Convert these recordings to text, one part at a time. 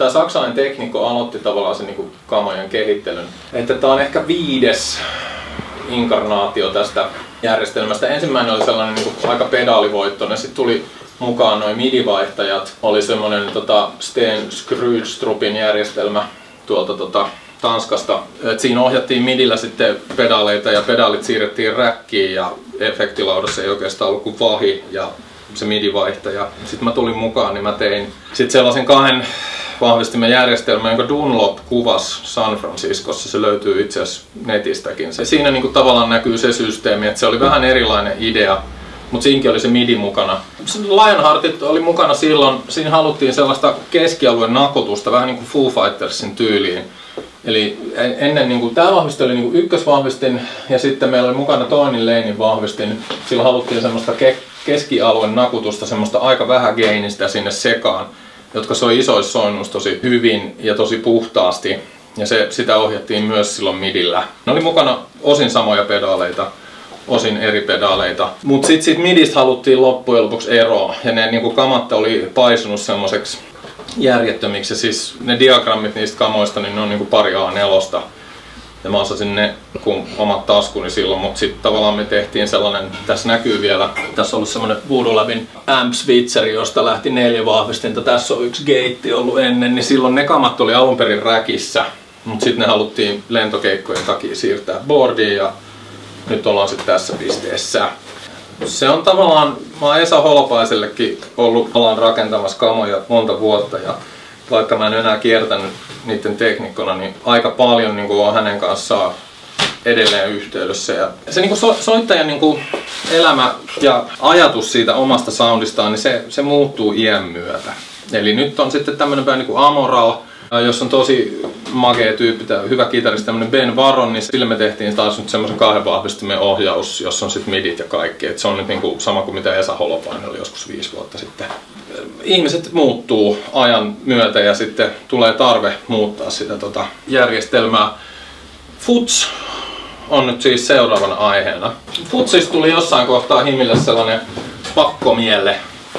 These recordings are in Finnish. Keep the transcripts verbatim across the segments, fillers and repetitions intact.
Tämä saksalainen teknikko aloitti tavallaan sen niin kamojen kehittelyn. Että tämä on ehkä viides inkarnaatio tästä järjestelmästä. Ensimmäinen oli sellainen niin kuin aika pedaalivoittoinen, sitten tuli mukaan noin midi-vaihtajat. Oli semmoinen tota, Sten Skrydstrupin järjestelmä tuolta tota, Tanskasta. Et siinä ohjattiin midillä sitten pedaaleita ja pedaalit siirrettiin räkkiin ja efektilaudassa ei oikeastaan ollut kuin vahi ja se midi-vaihtaja. Sitten mä tulin mukaan, niin mä tein sitten sellaisen kahden vahvistimen järjestelmä, jonka Dunlop kuvasi San Franciscossa. Se löytyy itse asiassa netistäkin. Se, siinä niin kuin tavallaan näkyy se systeemi, että se oli vähän erilainen idea, mutta siinäkin oli se midi mukana. Lionheartit oli mukana silloin, siinä haluttiin sellaista keskialueen nakotusta, vähän niin kuin Foo Fightersin tyyliin. Eli ennen niin kuin, tämä vahvistin oli niin kuin ykkösvahvistin ja sitten meillä oli mukana toinen leinin vahvistin. Silloin haluttiin semmoista ke keskialueen nakutusta, semmoista aika vähägeinistä sinne sekaan, jotka soi isoissa soinnuissa tosi hyvin ja tosi puhtaasti. Ja se, sitä ohjattiin myös silloin midillä. Ne oli mukana osin samoja pedaaleita, osin eri pedaaleita. Mutta sitten sit midistä haluttiin loppujen lopuksi eroa. Ja ne niinku kamat oli paisunut semmoiseksi järjettömiksi. Ja siis ne diagrammit niistä kamoista, niin ne on niinku pari A neljä. Ja mä osasin ne kun omat taskuni silloin, mutta sitten tavallaan me tehtiin sellainen, tässä näkyy vielä, tässä on ollut semmoinen Voodoo Labin amp-switcheri, josta lähti neljä vahvistinta, tässä on yksi geitti ollut ennen, niin silloin ne kamat oli alun perin räkissä, mutta sitten ne haluttiin lentokeikkojen takia siirtää boardiin ja nyt ollaan sitten tässä pisteessä. Se on tavallaan, mä oon Esa Holopaisellekin ollut alan rakentamassa kamoja monta vuotta ja vaikka mä en enää kiertänyt niiden teknikkona, niin aika paljon niin on hänen kanssaan edelleen yhteydessä. Ja se niin so, soittajan niin elämä ja ajatus siitä omasta soundistaan, niin se, se muuttuu iän myötä. Eli nyt on sitten tämmöinen päin niin Amoral, jos on tosi makea tyyppi, hyvä kitaristi, tämmöinen Ben Varon, niin sille me tehtiin taas nyt semmoisen kahden vahvistimen ohjaus, jossa on sitten midit ja kaikki. Et se on nyt niin kuin sama kuin mitä Esa Holopainen oli joskus viisi vuotta sitten. Ihmiset muuttuu ajan myötä ja sitten tulee tarve muuttaa sitä tota järjestelmää. Fuzz on nyt siis seuraavana aiheena. Fuzzista tuli jossain kohtaa himille sellainen pakkomielle.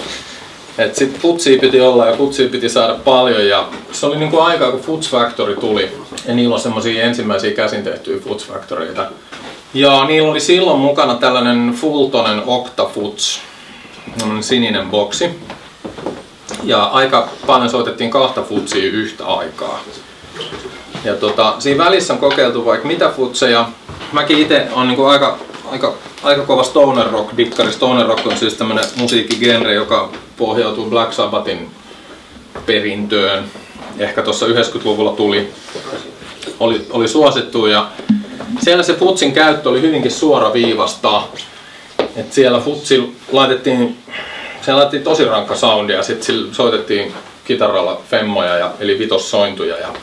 Et sit fuzzia piti olla ja fuzzia piti saada paljon ja se oli niinku aikaa kun Fuzz Factory tuli. Ja niillä on semmosia ensimmäisiä käsin tehtyjä Fuzz Factoryita. Ja niillä oli silloin mukana tällainen Fultonen Octa Fuzz. Sininen boksi. Ja aika paljon soitettiin kahta fuzzia yhtä aikaa. Ja tota, siinä välissä on kokeiltu vaikka mitä futseja. Mäkin itse on niinku aika, aika, aika kova stoner rock dikkari. Stoner rock on siis tämmönen musiikkigenre, joka pohjautuu Black Sabbathin perintöön. Ehkä tuossa yhdeksänkymmentäluvulla tuli, oli, oli suosittu ja siellä se fuzzin käyttö oli hyvinkin suoraviivasta. Et siellä futsi laitettiin Siellä laitettiin tosi rankka soundia ja sitten soitettiin kitaralla femmoja ja, eli vitossointuja. Ja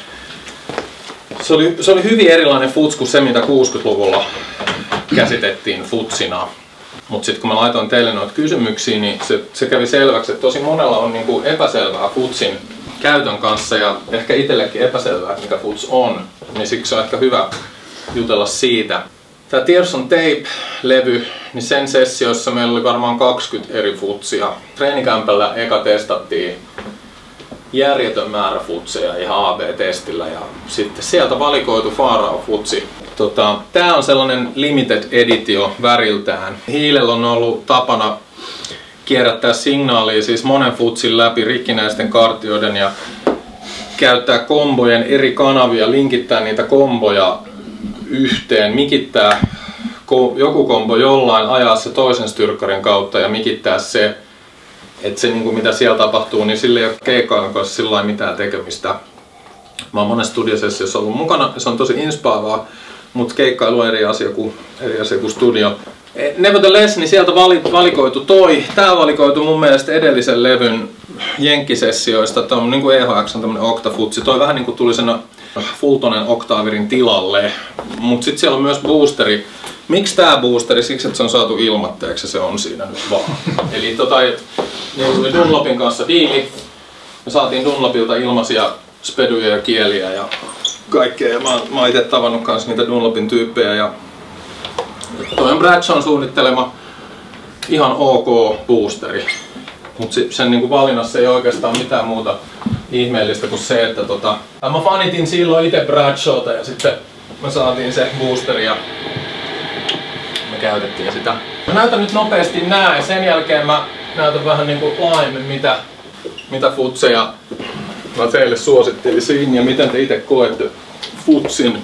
se, oli, se oli hyvin erilainen fuzz kuin se mitä kuusikymmentäluvulla käsitettiin fuzzina. Mutta sitten kun mä laitoin teille noita kysymyksiä, niin se, se kävi selväksi, että tosi monella on niinku epäselvää fuzzin käytön kanssa ja ehkä itsellekin epäselvää, mikä fuzz on. Niin siksi on ehkä hyvä jutella siitä. Tämä Tears on Tape-levy, niin sen sessioissa meillä oli varmaan kaksikymmentä eri fuzzia. Treenikämpällä eka testattiin järjetön määrä futseja ihan A B-testillä ja sitten sieltä valikoitu Farao futsi. Tota, tää on sellainen limited editio väriltään. Hiilellä on ollut tapana kierrättää signaalia siis monen futsin läpi rikkinäisten kartioiden ja käyttää kombojen eri kanavia, linkittää niitä komboja yhteen, mikittää joku kombo jollain, ajaa se toisen styrkkarin kautta ja mikittää se, että se niinku, mitä siellä tapahtuu, niin sillä ei ole keikkailun kanssa sillä mitään tekemistä. Mä oon monessa studiosessiossa ollut mukana ja se on tosi inspaavaa, mutta keikkailu on eri asia kuin, eri asia kuin studio. Nevertheless, niin sieltä valikoitu toi. Tää valikoitu mun mielestä edellisen levyn jenkkisessioista. Tää on niinku E H X on tämmönen oktafutsi. Toi vähän niinku tuli sen Fultonen Octaverin tilalle. Mut sit siellä on myös boosteri. Miksi tää boosteri? Siksi, että se on saatu ilmatteeksi ja se on siinä nyt vaan. Eli tota, niin tuli Dunlopin kanssa diili. Me saatiin Dunlopilta ilmaisia speduja ja kieliä ja kaikkea. Ja mä, mä oon ite tavannut kans niitä Dunlopin tyyppejä. Ja toi on Bradshawn suunnittelema ihan ok boosteri. Mut sen niinku valinnassa ei oikeastaan mitään muuta ihmeellistä kuin se, että tota, mä fanitin silloin itse Bradshawta ja sitten me saatiin se boosteri ja me käytettiin sitä. Mä näytän nyt nopeasti nää ja sen jälkeen mä näytän vähän niinku laajemmin mitä, mitä futseja mä teille suosittelisin ja miten te itse koette futsin.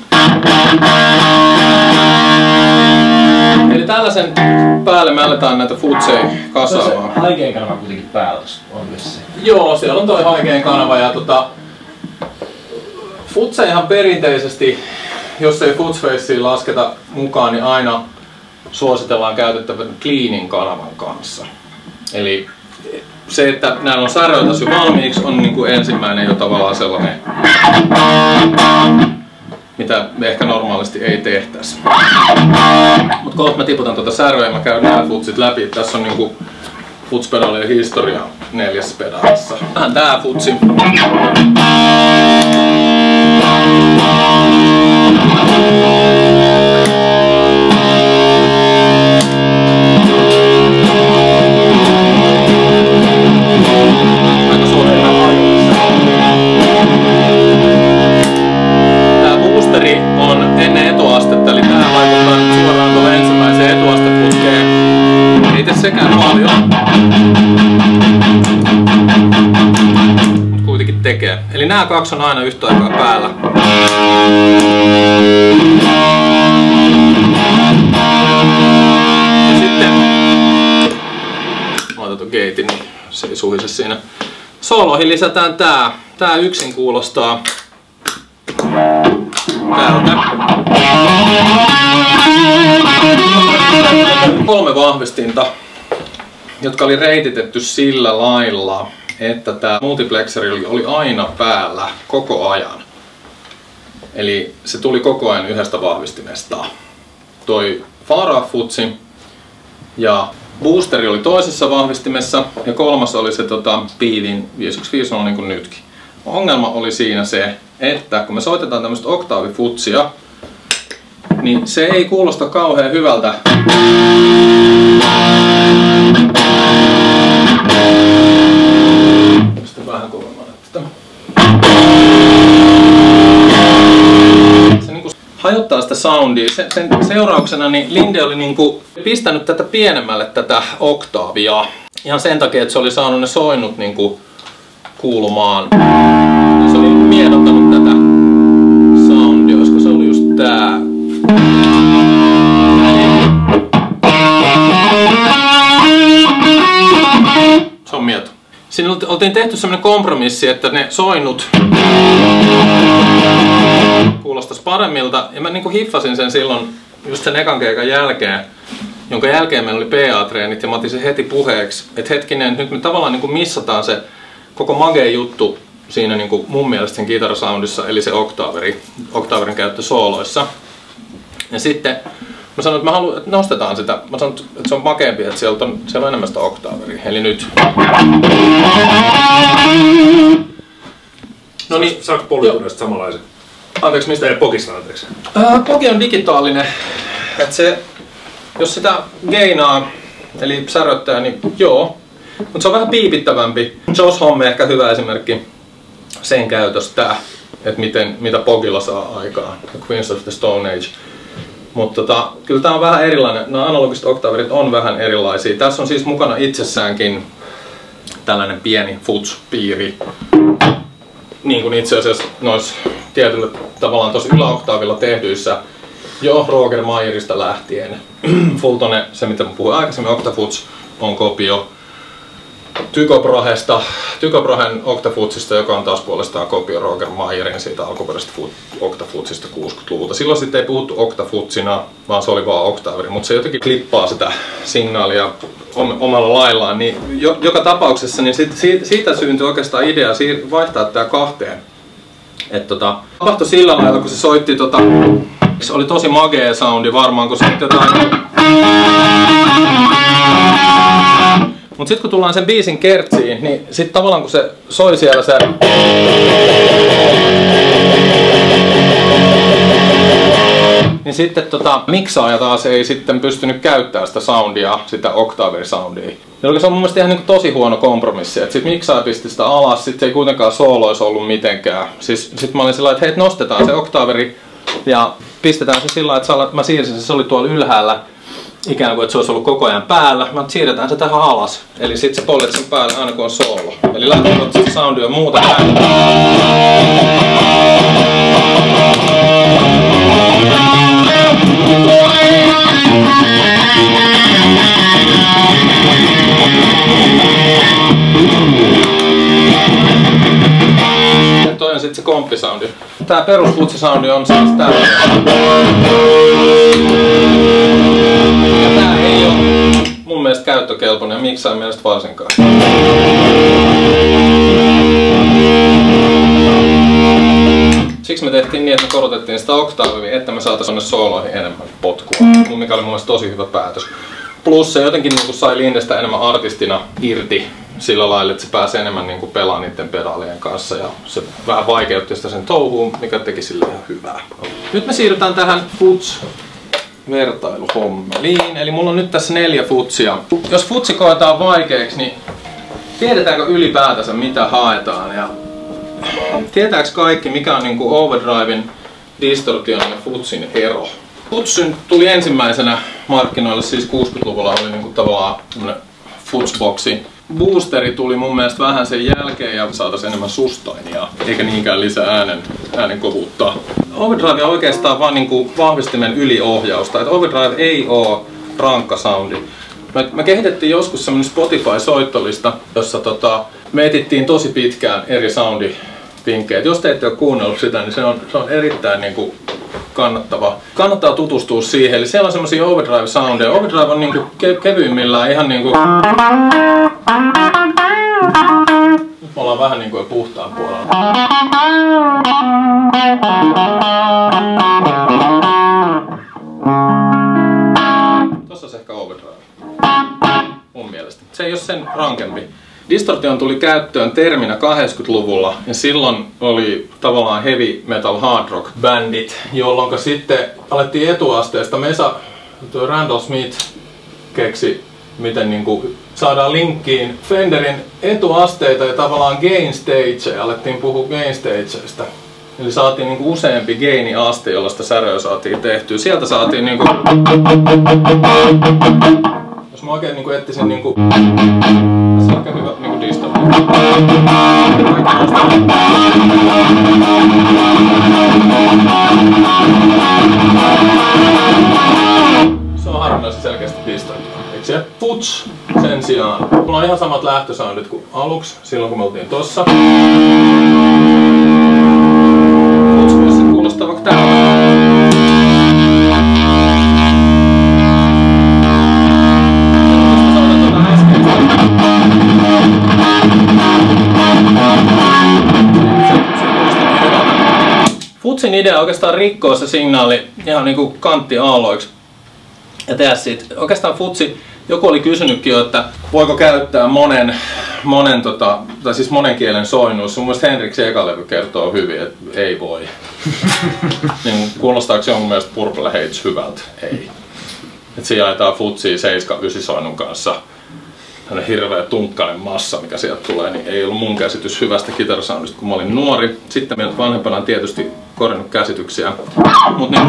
Eli tällaisen päälle me aletaan näitä futseja kasaamaan. Se haikeen kanava kuitenkin päällä on se. Joo, siellä on toi haikeen kanava ja tota... Futseihan perinteisesti, jos ei futsfacea lasketa mukaan, niin aina suositellaan käytettävän cleanin kanavan kanssa. Eli se, että näillä on säröitä jo valmiiksi, on niin kuin ensimmäinen jo tavallaan sellainen, mitä me ehkä normaalisti ei tehtäisi. Mutta kohta mä tiputan tuota säröä ja mä käyn nämä futsit läpi. Tässä on niin kuin futspedaalien historia neljässä pedaalissa. Vähän tää futsi. Tää boosteri on ennen etuastetta, eli tää vaikuttaa nyt suoraan tuolle ensimmäiseen etuasteputkeen. Ei tee sekään paljon. Mut kuitenkin tekee. Eli nämä kaksi on aina yhtä aikaa päällä. Ja sitten mä otan ton gatein, niin se ei suhise siinä. Sooloihin lisätään tää. Tää yksin kuulostaa tältä. Kolme vahvistinta, jotka oli reititetty sillä lailla, että tämä multiplexeri oli aina päällä koko ajan. Eli se tuli koko ajan yhdestä vahvistimesta. Toi Farah-futsi ja boosteri oli toisessa vahvistimessa ja kolmas oli se tota, Piivin viisi yksi viisi on niin kuin nytkin. Ongelma oli siinä se, että kun me soitetaan tämmöistä oktaavifutsia, niin se ei kuulosta kauhean hyvältä. Sitten vähän kovemmin tätä. Se niinku hajottaa sitä soundia. Sen, sen seurauksena niin Linde oli niinku pistänyt tätä pienemmälle tätä oktaavia. Ihan sen takia, että se oli saanut ne soinnut niinku kuulumaan. Se oli miedottanut tätä soundia. Olisiko se oli just tää? Se on mieto. Siinä oltiin tehty semmonen kompromissi, että ne soinnut kuulostais paremmilta. Ja mä niinku hiffasin sen silloin just sen ekan keikan jälkeen, jonka jälkeen meillä oli P A-treenit ja mä otin sen heti puheeksi. Että hetkinen, nyt me tavallaan niinku missataan se koko magee juttu siinä niinku mun mielestä sen kitarasoundissa, eli se oktaaveri, oktaaverin käyttö sooloissa. Ja sitten mä sanoin, että mä haluan, että nostetaan sitä. Mä sanoin, että se on makeampi, että siellä on, siellä on enemmän sitä oktaaveria. Eli nyt. No niin. Saako polytuneesta samanlaisen? Anteeksi, mistä? Ei, Pogista anteeksi. Äh, Pogi on digitaalinen. Että se, jos sitä geinaa, eli säröttää, niin joo. Mutta se on vähän piipittävämpi. Josh Homme ehkä hyvä esimerkki sen käytöstä, että miten, mitä Pogilla saa aikaan. Queens of the Stone Age. Mutta tota, kyllä tää on vähän erilainen. Nämä analogiset oktaaverit on vähän erilaisia. Tässä on siis mukana itsessäänkin tällainen pieni futs-piiri. Niin kuin itse asiassa noissa tietyllä tavallaan tosi yläoktaavilla tehdyissä jo Roger Mayerista lähtien. Fultone, se mitä mä puhuin aikaisemmin, Octafuts on kopio Tycho Brahesta, Tycho Brahen Octafutsista, joka on taas puolestaan kopio Roger Mayerin siitä alkuperäisestä Octafutsista kuusikymmentäluvulta. Silloin sitten ei puhuttu Octafutsina, vaan se oli vaan oktaaveri, mutta se jotenkin klippaa sitä signaalia omalla laillaan. Niin jo, joka tapauksessa niin siitä, siitä syntyi oikeastaan idea vaihtaa tämä kahteen. Et tota, tapahtui sillä lailla, kun se soitti, tota, se oli tosi magea soundi varmaan, kun soitti jotain. Mut sit kun tullaan sen biisin kertsiin, niin sit tavallaan kun se soi siellä se niin niin sitten tota, miksaaja taas ei sitten pystynyt käyttämään sitä soundia, sitä octaver-soundia. Jolloin se on mun mielestä ihan niin kuin tosi huono kompromissi, että sit miksaaja pisti sitä alas, sit se ei kuitenkaan soolois ollut mitenkään. Siis sit mä olin sillä että hei, nostetaan se octaveri ja pistetään se sillä että mä siirsin se, se oli tuolla ylhäällä. Ikään kuin, että se olisi ollut koko ajan päällä, mutta siirretään se tähän alas. Eli sitten se poljet sen päälle aina kun on soolo. Eli lähtökohtaisesti soundi on muuta näin. Ja toi on sitten se komppisoundi. Tää perus futsisoundi on siis tällainen. Ja tää ei oo mun mielestä käyttökelpoinen ja miksaajan mielestä varsinkaan. Siksi me tehtiin niin, että me korotettiin sitä oktaaviä, että me saatais tonne sooloihin enemmän potkua. Mikä oli mun mielestä tosi hyvä päätös. Plus se jotenkin niin kuin sai Lindestä enemmän artistina irti sillä lailla, että se pääsee enemmän niin kuin pelaamaan niiden pedaalien kanssa. Ja se vähän vaikeutti sitä sen touhuun, mikä teki sille ihan hyvää. Nyt me siirrytään tähän fuzz vertailuhommeliin. Eli mulla on nyt tässä neljä futsia. Jos futsi koetaan vaikeaksi, niin tiedetäänkö ylipäätänsä mitä haetaan? Ja tietääks kaikki mikä on niinku overdriven, distortion ja fuzzin ero? Fuzz tuli ensimmäisenä markkinoille, siis kuusikymmentäluvulla oli niinku tavallaan fuzzboxi. Boosteri tuli mun mielestä vähän sen jälkeen ja saatais enemmän sustainia, eikä niinkään lisää äänen, äänen kovuutta. Overdrive on oikeastaan vaan niinku vahvistimen yliohjausta, että overdrive ei oo rankka soundi. Me, me kehitettiin joskus semmonen Spotify-soittolista, jossa tota, me etittiin tosi pitkään eri soundipinkkejä. Jos te ette ole kuunnellut sitä, niin se on, se on erittäin niinku kannattava. Kannattaa tutustua siihen. Eli siellä on semmosia overdrive-soundeja. Overdrive on niinku ke kevyimmillään ihan niinku... Nyt me ollaan vähän niinku jo puhtaan puolella. Tossa on ehkä overdrive. Mun mielestä. Se ei oo sen rankempi. Distortion tuli käyttöön terminä kahdeksankymmentäluvulla ja silloin oli tavallaan heavy metal hard rock bändit, jolloin sitten alettiin etuasteesta. Mesa, tuo Randall Smith keksi, miten niinku saadaan linkkiin Fenderin etuasteita ja tavallaan gain stageja. Alettiin puhua gain stageista. Eli saatiin niinku useampi gaini-aste, jolla sitä säröä saatiin tehtyä. Sieltä saatiin niinku... Jos mä oikein niinku etsisin niinku... Tässä on aika hyvä niinku distortio. Se on harvinaisen selkeästi distortio. Eikö se? Fuzz sen sijaan. Mulla on ihan samat lähtösoundit kuin aluksi, silloin kun me oltiin tossa. Fuzz myös se kuulostaa vaikka täällä. Fuzzin idea oikeastaan rikkoo se signaali ihan niinku kanttiaalloiksi ja tehdä siitä. Oikeastaan Fuzzi, joku oli kysynytkin jo, että voiko käyttää monen, monen, tota, tai siis monen kielen soinnuissa. Mun mielestä Henriksen eka levy kertoo hyvin, että ei voi. Niin, kuulostaako jonkun mielestä Purple Haze hyvältä? Ei. Et se jaetaan Fuzzia seitsemän yhdeksän soinnun kanssa. Tällainen hirveä tunkkainen massa, mikä sieltä tulee, niin ei ollut mun käsitys hyvästä kitarasoundista, kun mä olin nuori. Sitten minä vanhempana on tietysti korjannut käsityksiä. Mut niinku...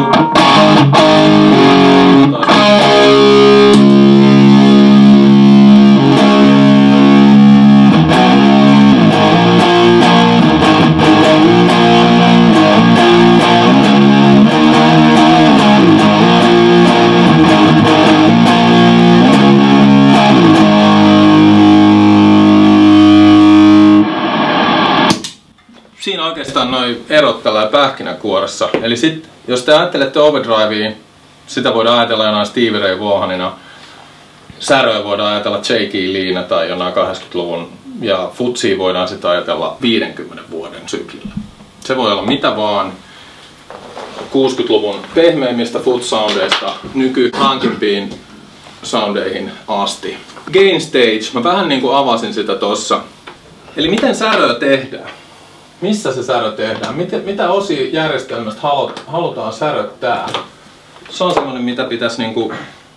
Siinä oikeastaan noin erot tällä pähkinänkuoressa. Eli sit, jos te ajattelette overdrivea, sitä voidaan ajatella jonain Stevie Ray Vaughanina. Säröä voidaan ajatella J K Leena tai jonain kahdeksankymmentäluvun. Ja Fuzzia voidaan sitten ajatella viidenkymmenen vuoden syklillä. Se voi olla mitä vaan. kuusikymmentäluvun pehmeimmistä fuzz-soundeista nyky-rankimpiin soundeihin asti. Gain stage, mä vähän niin kuin avasin sitä tossa. Eli miten säröä tehdään? Missä se särö tehdään? Mitä, mitä osia järjestelmästä halutaan säröttää? Se on semmoinen, mitä pitäisi niinku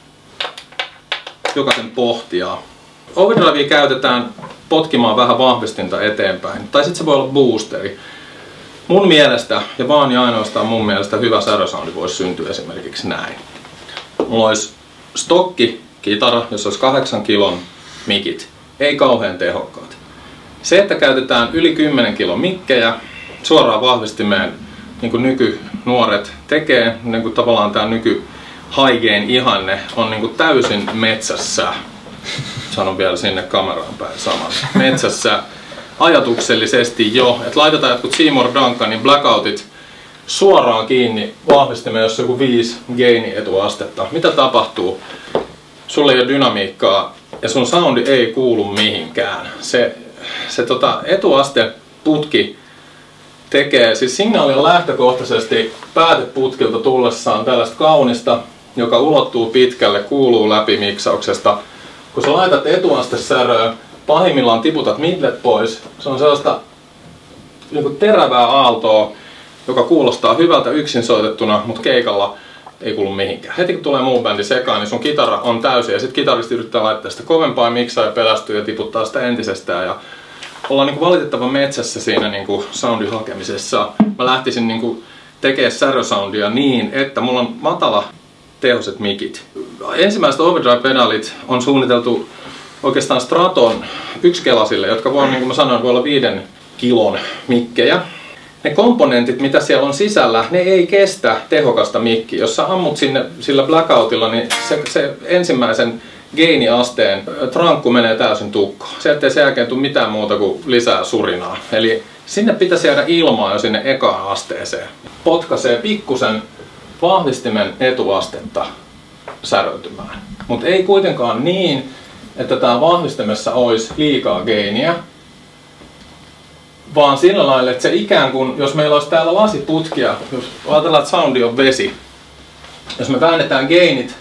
jokaisen pohtia. Overdrivea käytetään potkimaan vähän vahvistinta eteenpäin, tai sitten se voi olla boosteri. Mun mielestä, ja vaan ja ainoastaan mun mielestä, hyvä särösoundi voisi syntyä esimerkiksi näin. Mulla olisi stokki-kitara, jossa olisi kahdeksan kilon mikit, ei kauhean tehokkaat. Se, että käytetään yli kymmenen kilon mikkejä suoraan vahvistimeen, niin kuin nykynuoret tekee, niin kuin tavallaan tämä nyky high-gain ihanne on niin kuin täysin metsässä. Sanon vielä sinne kameraan päin saman. Metsässä ajatuksellisesti jo, että laitetaan jotkut Seymour Duncanin blackoutit suoraan kiinni vahvistimeen, jos joku viisi gain-etuastetta. Mitä tapahtuu? Sulla ei ole dynamiikkaa ja sun soundi ei kuulu mihinkään. Se, se tota, etuasteputki tekee, siis signaali on lähtökohtaisesti pääteputkilta tullessaan tällaista kaunista, joka ulottuu pitkälle, kuuluu läpi miksauksesta. Kun sä laitat etuastesäröä, pahimmillaan tiputat midlet pois, se on sellaista niin kuin terävää aaltoa, joka kuulostaa hyvältä yksin soitettuna, mutta keikalla ei kuulu mihinkään. Heti kun tulee muu bändi sekaan, niin sun kitara on täysin ja sit kitaristi yrittää laittaa sitä kovempaa, miksaa ja pelästyy ja tiputtaa sitä entisestään. Ja ollaan niin kuin valitettavan metsässä siinä niin kuin soundin hakemisessa. Mä lähtisin niin kuin tekemään särösoundia niin, että mulla on matala tehoset mikit. Ensimmäiset overdrive-pedalit on suunniteltu oikeastaan Straton yksikelasille, jotka voi, niin kuin mä sanoin, voi olla viiden kilon mikkejä. Ne komponentit, mitä siellä on sisällä, ne ei kestä tehokasta mikkiä. Jos sä ammut sinne sillä blackoutilla, niin se, se ensimmäisen gaini-asteen trankku menee täysin tukkoon. Sieltä ei sen jälkeen tule mitään muuta kuin lisää surinaa. Eli sinne pitäisi jäädä ilmaa jo sinne ekaan asteeseen. Potkaisee pikkusen vahvistimen etuastetta säröitymään. Mutta ei kuitenkaan niin, että tää vahvistimessa olisi liikaa gainiä, vaan sillä lailla, että se ikään kuin, jos meillä olisi täällä lasiputkia, jos ajatellaan, että soundi on vesi, jos me väännetään gainit,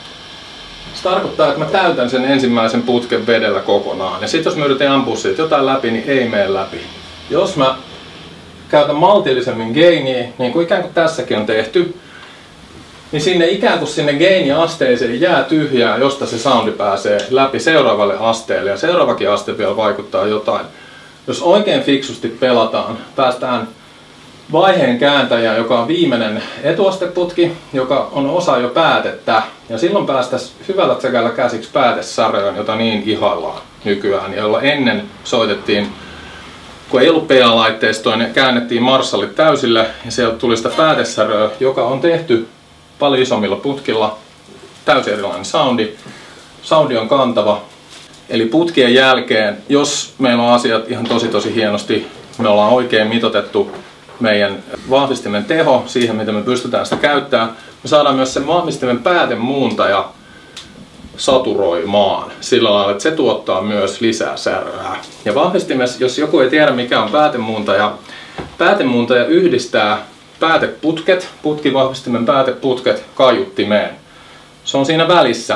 se tarkoittaa, että mä täytän sen ensimmäisen putken vedellä kokonaan. Ja sitten jos mä yritän ampua siitä jotain läpi, niin ei mene läpi. Jos mä käytän maltillisemmin gainia, niin kuin ikään kuin tässäkin on tehty, niin sinne ikään kuin sinne gaini-asteeseen jää tyhjää, josta se soundi pääsee läpi seuraavalle asteelle. Ja seuraavakin aste vielä vaikuttaa jotain. Jos oikein fiksusti pelataan, päästään vaiheen kääntäjään, joka on viimeinen etuasteputki, joka on osa jo päätettä. Ja silloin päästäisiin hyvällä tsekällä käsiksi päätesarjoon, jota niin ihaillaan nykyään. Jolla ennen soitettiin, kun ei ollut P A-laitteistoa, niin käännettiin marssallit täysille. Ja sieltä tuli sitä päätesarjoa, joka on tehty paljon isommilla putkilla. Täysin erilainen soundi. Soundi on kantava. Eli putkien jälkeen, jos meillä on asiat ihan tosi tosi hienosti, me ollaan oikein mitoitettu meidän vahvistimen teho siihen, miten me pystytään sitä käyttämään, me saadaan myös sen vahvistimen päätemuuntaja saturoimaan sillä lailla, että se tuottaa myös lisää säröä. Ja vahvistimessa, jos joku ei tiedä mikä on päätemuuntaja, päätemuuntaja yhdistää pääteputket, putkivahvistimen pääteputket kaiuttimeen. Se on siinä välissä,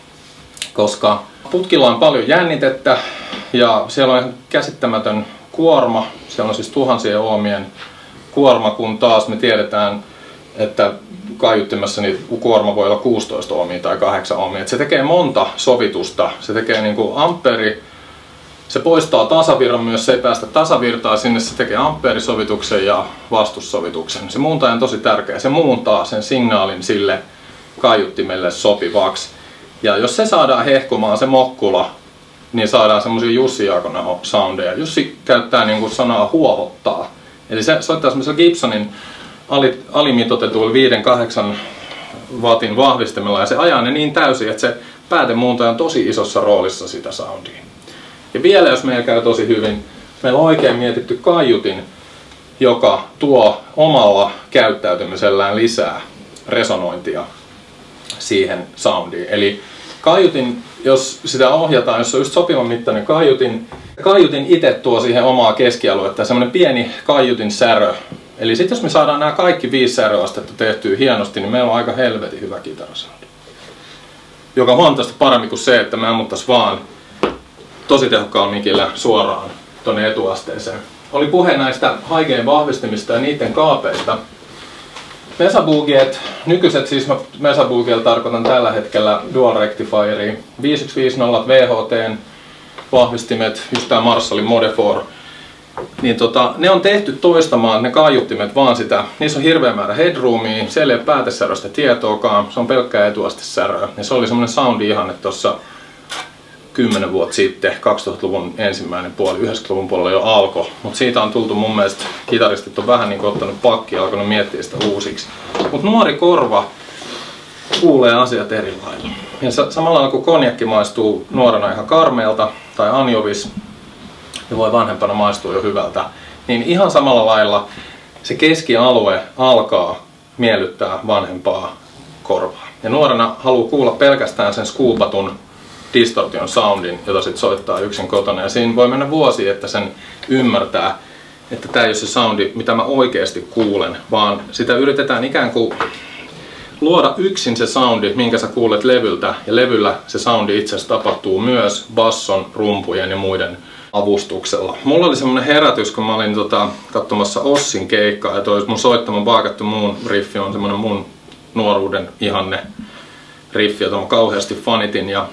koska putkilla on paljon jännitettä ja siellä on käsittämätön kuorma, siellä on siis tuhansien oomien kuorma, kun taas me tiedetään, että kaiuttimessa niin kuorma voi olla kuusitoista oomia tai kahdeksan oomia. Et se tekee monta sovitusta, se tekee niin kuin amperi, se poistaa tasavirran myös, se ei päästä tasavirtaa sinne, se tekee ampeerisovituksen ja vastussovituksen. Se muuntaja on tosi tärkeä, se muuntaa sen signaalin sille kaiuttimelle sopivaksi. Ja jos se saadaan hehkumaan, se mokkula, niin saadaan semmosia Jussi Jaakonen soundeja. Jussi käyttää niin kuin sanaa huohottaa. Eli se soittaa semmoisella Gibsonin alimitoitetuilla viisi kahdeksan watin vahvistimella ja se ajaa ne niin täysin, että se päätemuuntaja on tosi isossa roolissa sitä soundia. Ja vielä jos meillä käy tosi hyvin, meillä on oikein mietitty kaiutin, joka tuo omalla käyttäytymisellään lisää resonointia siihen soundiin. Eli kaiutin, jos sitä ohjataan, jos on just sopivan mittainen kaiutin, kaiutin itse tuo siihen omaa keskialuetta, semmoinen pieni kaiutin särö. Eli sitten jos me saadaan nämä kaikki viisi säröastetta tehtyä hienosti, niin meillä on aika helvetin hyvä kitarasoundi. Joka on huomattavasti paremmin kuin se, että me ammuttaisiin vaan tosi tehokkaalla mikillä suoraan tuonne etuasteeseen. Oli puhe näistä high-gain vahvistimista ja niiden kaapeista. Mesaboogiet, nykyiset siis mä Mesaboogiella tarkoitan tällä hetkellä Dual Rectifieria, viisi yksi viisi nolla V H T:n vahvistimet, just tää Marshallin Mode neljä. Niin tota, ne on tehty toistamaan ne kaiuttimet vaan sitä. Niissä on hirveä määrä headroomia, siellä ei ole päätesäröstä tietoakaan, se on pelkkää etuastesäröä. Ja se oli semmonen soundi ihanne tossa kymmenen vuotta sitten, kaksituhattaluvun ensimmäinen puoli, yhdeksänkymmentäluvun puolella jo alkoi. Mutta siitä on tultu mun mielestä, kitaristit on vähän niin kuin ottanut pakkia ja alkanut miettiä sitä uusiksi. Mutta nuori korva kuulee asiat eri lailla. Ja samalla lailla kun konjakki maistuu nuorena ihan karmeelta tai anjovis, ja voi vanhempana maistua jo hyvältä, niin ihan samalla lailla se keskialue alkaa miellyttää vanhempaa korvaa. Ja nuorena haluaa kuulla pelkästään sen skuupatun distortion soundin, jota sit soittaa yksin kotona. Ja siinä voi mennä vuosi, että sen ymmärtää, että tämä ei ole se soundi, mitä mä oikeasti kuulen, vaan sitä yritetään ikään kuin luoda yksin se soundi, minkä sä kuulet levyltä. Ja levyllä se soundi itse asiassa tapahtuu myös basson, rumpujen ja muiden avustuksella. Mulla oli semmonen herätys, kun mä olin tota, katsomassa Ossin keikkaa, ja toi mun soittaman Baakattu muun riffi on semmonen mun nuoruuden ihanne riffi, jota mä kauheasti fanitin. Ja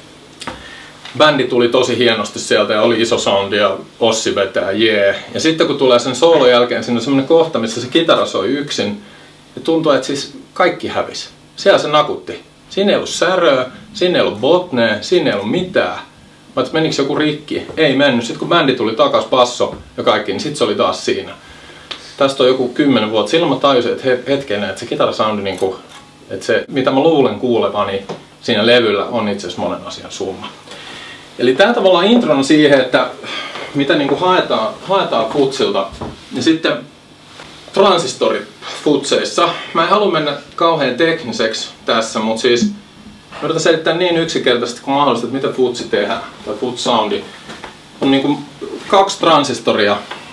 bändi tuli tosi hienosti sieltä ja oli iso soundi ja Ossi vetää jee. Yeah. Ja sitten kun tulee sen soolon jälkeen, siinä on semmonen kohta, missä se kitara soi yksin. Ja tuntuu, että siis kaikki hävisi. Siellä se nakutti. Siinä ei ollut säröä, siinä ei ollut botnea, siinä ei ollut mitään. Mä et menikö joku rikki? Ei mennyt. Sitten kun bändi tuli takas, basso ja kaikki, niin sit se oli taas siinä. Tästä on joku kymmenen vuotta. Silloin mä tajusin, että hetken, että se kitarasoundi, niinku, että se mitä mä luulen kuulevani siinä levyllä on itse asiassa monen asian summa. Eli tää tavallaan introna siihen, että mitä niinku haetaan, haetaan futsilta. Ja sitten transistorit futseissa. Mä en halua mennä kauhean tekniseksi tässä, mutta siis mä yritän selittää niin yksinkertaisesti kuin mahdollista, että mitä futsi tehdään, tai futs soundi. On niinku kaksi transistoria,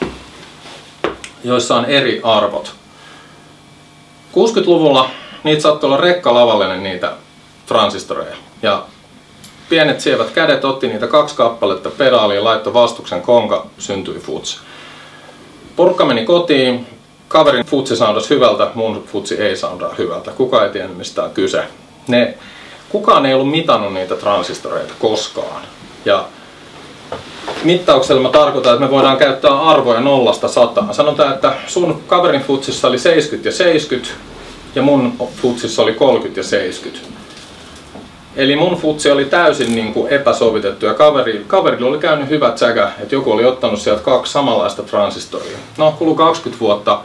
joissa on eri arvot. kuusikymmentäluvulla niitä saattoi olla rekkalavallinen niitä transistoreja. Ja pienet sievät kädet otti niitä kaksi kappaletta pedaaliin, laittoi vastuksen konka, syntyi futs. Porukka meni kotiin, kaverin futsi soundasi hyvältä, mun futsi ei soundaa hyvältä. Kukaan ei tiennyt mistä on kyse. Ne, kukaan ei ollut mitannut niitä transistoreita koskaan. Ja mittauksella mä tarkoitan, että me voidaan käyttää arvoja nollasta sataan. Sanotaan, että sun kaverin futsissa oli seitsemänkymmentä ja seitsemänkymmentä ja mun futsissa oli kolmekymmentä ja seitsemänkymmentä. Eli mun futsi oli täysin niin kuin epäsovitettu ja kaveri, kaverilla oli käynyt hyvä tsäkä, että joku oli ottanut sieltä kaksi samanlaista transistoria. No, kului kaksikymmentä vuotta.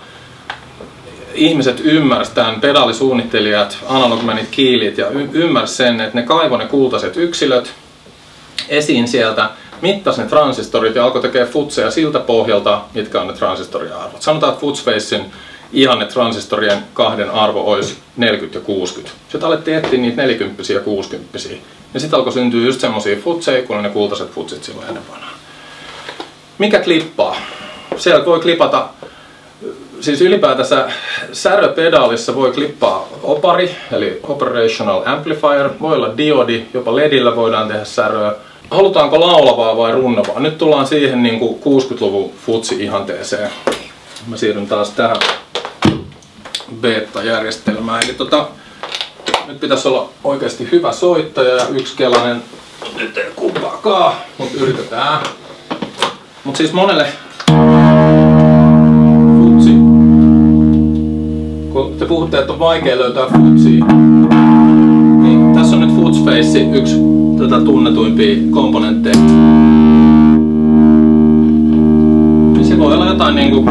Ihmiset ymmärsivät tämän, pedaalisuunnittelijat, analogmanit, kiilit ja y- ymmärsivät sen, että ne kaivoi ne kultaiset yksilöt esiin sieltä, mittasi ne transistorit ja alkoi tekemään futseja siltä pohjalta, mitkä on ne transistoriarvot. Sanotaan, että futsfacein ihanne transistorien kahden arvo olisi neljäkymmentä ja kuusikymmentä. Sitten alettiin etsiä niitä neljäkymppisiä ja kuusikymppisiä. Ja sitten alkoi syntyä just semmosia futseja, kun ne kultaiset futsit silloin ennen vanhaa. Mikä klippaa? Siellä voi klipata, siis ylipäätänsä säröpedaalissa voi klippaa opari, eli operational amplifier. Voi olla diodi, jopa ledillä voidaan tehdä säröä. Halutaanko laulavaa vai runnavaa? Nyt tullaan siihen niin kuin kuusikymmentäluvun futsi-ihanteeseen. Mä siirryn taas tähän beta-järjestelmään. Eli tota, nyt pitäisi olla oikeasti hyvä soittaja ja yksikeltainen. Nyt ei kumpaakaan, mutta yritetään. Mut siis monelle futsi, kun te puhutte, että on vaikea löytää futsia, niin tässä on nyt futsface, yksi tätä tunnetuimpia komponentteja. Niin se voi olla jotain niinku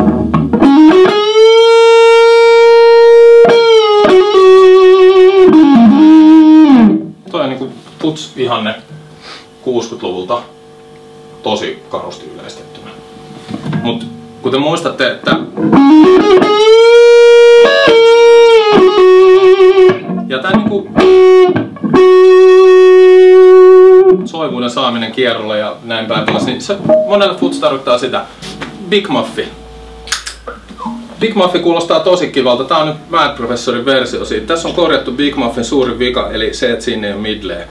toi on niinku futs-ihanne kuusikymmentäluvulta tosi karusti yleistettynä. Mut kuten muistatte, että ja tää niinku soivuuden saaminen kierrolle ja näin päin pois, niin se monelle futs tarkoittaa sitä. Big Muffi. Big Muffi kuulostaa tosi kivalta. Tää on nyt Mad Professorin versio siitä. Tässä on korjattu Big Muffin suurin vika, eli se, että siinä ei ole midleä.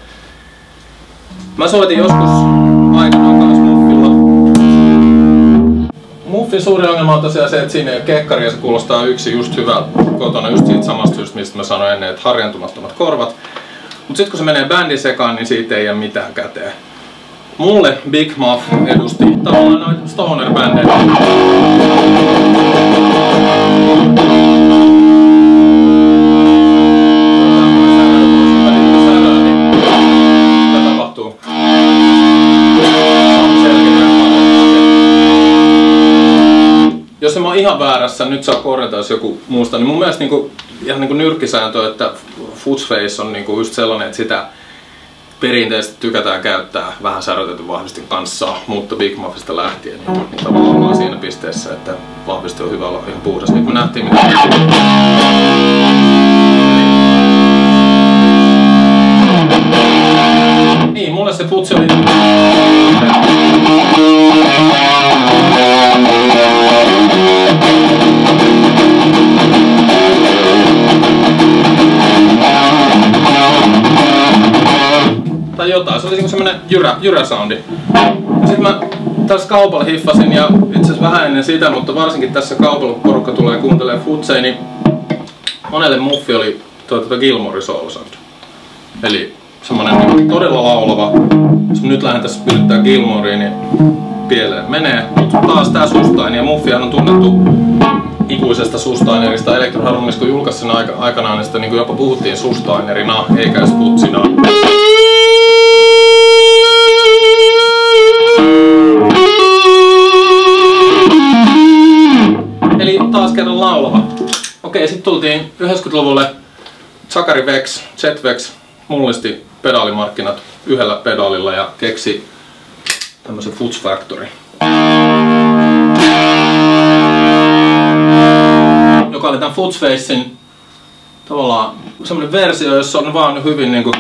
Mä soitin joskus aikanaan kanssa Muffilla. muffin suuri ongelma on tosiaan se, että siinä ei ole kekkari ja se kuulostaa yksi just hyvältä kotona, just siitä samasta syystä, mistä mä sanoin ennen, että harjantumattomat korvat. Mut sit kun se menee bändin sekaan, niin siitä ei jää mitään käteen. Mulle Big Muff edusti tavallaan noita stoner-bändejä. Mitä tapahtuu? Jos en mä oon ihan väärässä, nyt saa korjata jos joku muusta, niin mun mielestä niinku, ihan niinku nyrkkisääntö, että fuzz face on niinku just sellainen, että sitä perinteisesti tykätään käyttää vähän särötetyn vahvistin kanssa, mutta Big Muffista lähtien niin, niin tavallaan ollaan siinä pisteessä, että vahvisti on hyvä olla ihan puhdas. Niin kun me nähtiin mitä... Niin, mulle se putsi oli... Tai jotain, se oli niinku semmonen jyrä, jyrä soundi. Sitten mä tässä kaupalla hiffasin ja itse asiassa vähän ennen sitä, mutta varsinkin tässä kaupalla kun porukka tulee kuuntelemaan futseja, niin monelle muffi oli tuo tuota Gilmore Soul Sound. Eli semmonen niin todella laulava. Jos nyt lähden tässä pysyttää Gilmoreen, niin pieleen menee. Mutta taas tää sustain, ja muffihan on tunnettu ikuisesta sustainerista. Electro-Harmonissa kun julkaisi sen aika, aikanaan, niin sitä niin jopa puhuttiin sustainerina eikä edes futsina. Eli taas kerran laulava. Okei, sitten tultiin yhdeksänkymmentäluvulle. Zakari Vex, Jet Vex mullisti pedaalimarkkinat yhdellä pedaalilla ja keksi tämmösen Fuzz Factory. Joka oli tämän Fuzz Facein tavallaan semmonen versio, jossa on vaan hyvin niinku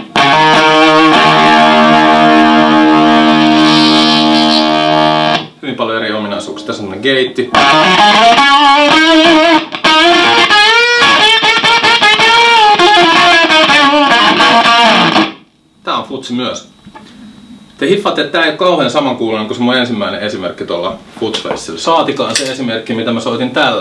hyvin paljon eri ominaisuuksia. Tässä on semmonen geitti. Tää on futsi myös. Te hiffaatte, että tää ei ole kauhean samankuuloinen kuin se mun ensimmäinen esimerkki tuolla Fuzz Facella. Saatikaan se esimerkki, mitä mä soitin tällä.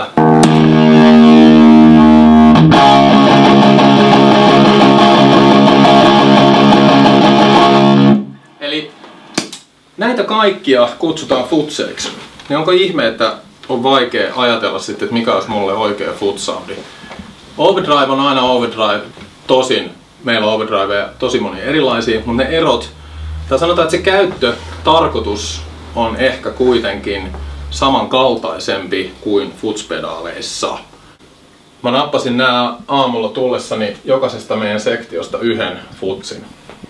Eli näitä kaikkia kutsutaan futseiksi. Niin onko ihme, että on vaikea ajatella sitten, että mikä olisi mulle oikea fuzz soundi? Overdrive on aina overdrive. Tosin meillä on overdriveja tosi monia erilaisia, mutta ne erot, tai sanotaan, että se käyttötarkoitus on ehkä kuitenkin samankaltaisempi kuin fuzz-pedaaleissa. Mä nappasin nää aamulla tullessani jokaisesta meidän sektiosta yhden fuzzin.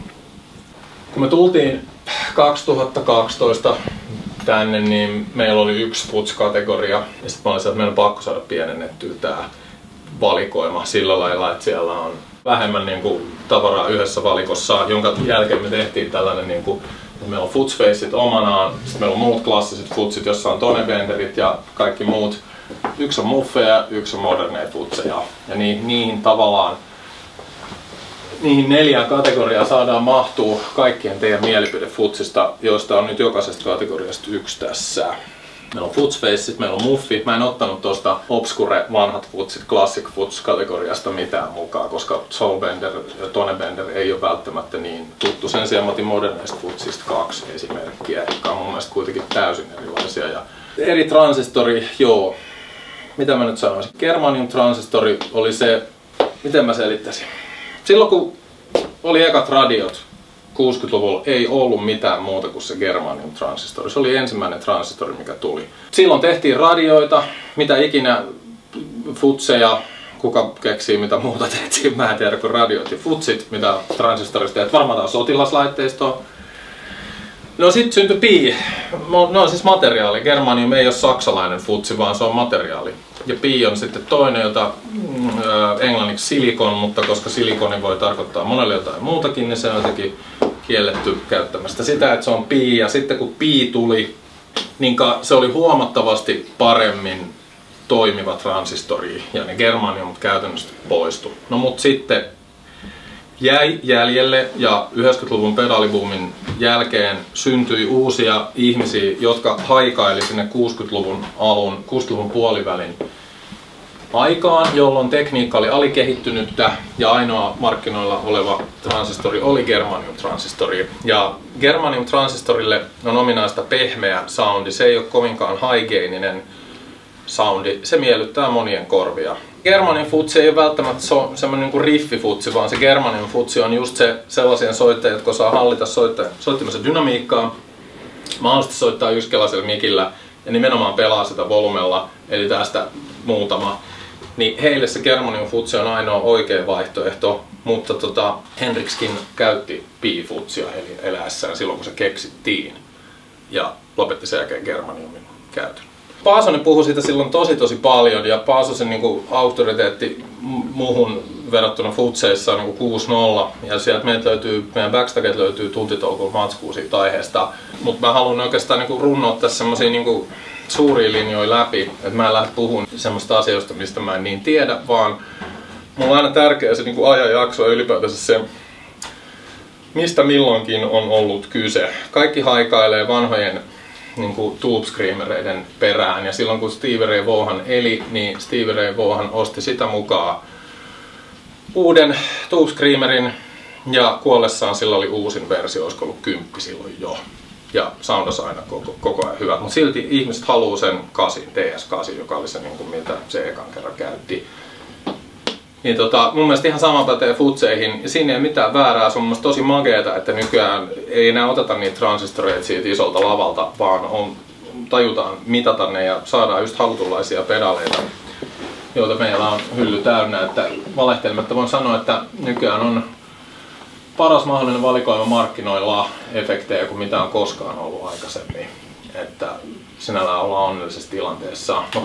Kun me tultiin kaksituhattakaksitoista tänne, niin meillä oli yksi fuzz-kategoria. Ja sitten mä olin sieltä, että meidän on pakko saada pienennettyä tää valikoima sillä lailla, että siellä on vähemmän niin kuin tavaraa yhdessä valikossa, jonka jälkeen me tehtiin tällainen, niin kuin, että meillä on Fuzz Faceit omanaan, sitten meillä on muut klassiset fuzzit, jossa on tonebenderit ja kaikki muut. Yksi on muffeja, yksi on moderneja futseja. Ja niihin, niihin tavallaan, niihin neljään kategoriaan saadaan mahtua kaikkien teidän mielipide futsista, joista on nyt jokaisesta kategoriasta yksi tässä. Meillä on Fuzz Faceit, meillä on muffi. Mä en ottanut tuosta obscure vanhat futsit, classic fuzz kategoriasta mitään mukaan, koska soulbender ja tonebender ei ole välttämättä niin tuttu. Sen sijaan mä otin moderneista futsista kaksi esimerkkiä, jotka on mun mielestä kuitenkin täysin erilaisia. Ja eri transistori, joo. Mitä mä nyt sanoisin? Germanium transistori oli se, miten mä selittäisin? Silloin kun oli ekat radiot kuusikymmentäluvulla, ei ollut mitään muuta kuin se germanium transistori. Se oli ensimmäinen transistori, mikä tuli. Silloin tehtiin radioita, mitä ikinä futseja, kuka keksii mitä muuta tehtiin, mä en tiedä kuin radioit ja futsit, mitä transistorista teet. Varmaan taas sotilaslaitteistoa. No sit syntyi pi. No on siis materiaali. Germanium ei ole saksalainen futsi, vaan se on materiaali. Ja pi on sitten toinen, jota mm, englanniksi silikon, mutta koska silikoni voi tarkoittaa monelle jotain muutakin, niin se on jotenkin kielletty käyttämästä sitä, että se on pi. Ja sitten kun pi tuli, niin se oli huomattavasti paremmin toimiva transistori ja ne germaniumit käytännössä poistui. No mut sitten jäi jäljelle ja yhdeksänkymmentäluvun pedaalibuumin jälkeen syntyi uusia ihmisiä, jotka haikaili sinne kuusikymmentäluvun alun, kuusikymmentäluvun puolivälin aikaan, jolloin tekniikka oli alikehittynyttä ja ainoa markkinoilla oleva transistori oli germanium-transistori. Ja germanium-transistorille on ominaista pehmeä soundi, se ei ole kovinkaan haigeeninen soundi, se miellyttää monien korvia. Germanium futsi ei ole välttämättä so, semmoinen niin kuin riffifutsi, vaan se germanium futsi on just se sellaisia soittajia, jotka osaa hallita soittimisen dynamiikkaa, mahdollisesti soittaa yksikäläisellä mikillä ja nimenomaan pelaa sitä volumella, eli tästä muutama. Niin heille se germanium futsi on ainoa oikea vaihtoehto, mutta tota, Henrikskin käytti pi-futsia eli eläessään silloin kun se keksittiin ja lopetti sen jälkeen germaniumin käytön. Paasonen puhui siitä silloin tosi tosi paljon ja Paasosen niin auktoriteetti muuhun verrattuna futseissa on niin kuusi nolla ja sieltä meiltä löytyy, meidän backstaget löytyy tuntitolkulla matskua siitä aiheesta. Mutta mä haluan oikeastaan niin runnoa tässä semmosia niin suuria linjoja läpi, että mä en lähde puhumaan semmoista asioista, mistä mä en niin tiedä, vaan mulla on aina tärkeä se niin ajanjakso ja ylipäätänsä se, mistä milloinkin on ollut kyse. Kaikki haikailee vanhojen niin kuin tube screamereiden perään ja silloin kun Stevie Ray Vaughan eli, niin Stevie Ray Vaughan osti sitä mukaan uuden tube screamerin ja kuollessaan sillä oli uusin versio, olisiko ollut kymppi silloin jo. Ja soundasi aina koko, koko ajan hyvä, mutta silti ihmiset haluaa sen kasin, T S kahdeksan, joka oli se niin kuin, mitä se ekan kerran käytti. Niin tota, mun mielestä ihan sama pätee futseihin, ja siinä ei mitään väärää, se on mun mielestä tosi makeeta, että nykyään ei enää oteta niitä transistoreita siitä isolta lavalta, vaan on, tajutaan mitata ne ja saadaan just halutunlaisia pedaleita, joita meillä on hylly täynnä. Että valehtelematta voin sanoa, että nykyään on paras mahdollinen valikoima markkinoilla efektejä kuin mitä on koskaan ollut aikaisemmin. Että sinällään ollaan onnellisessa tilanteessa.